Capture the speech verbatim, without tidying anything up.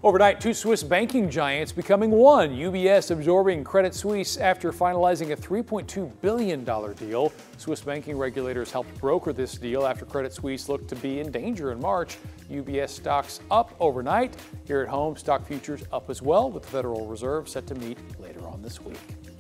Overnight, two Swiss banking giants becoming one. U B S absorbing Credit Suisse after finalizing a three point two billion dollars deal. Swiss banking regulators helped broker this deal after Credit Suisse looked to be in danger in March. U B S stocks up overnight. Here at home, stock futures up as well, with the Federal Reserve set to meet later on this week.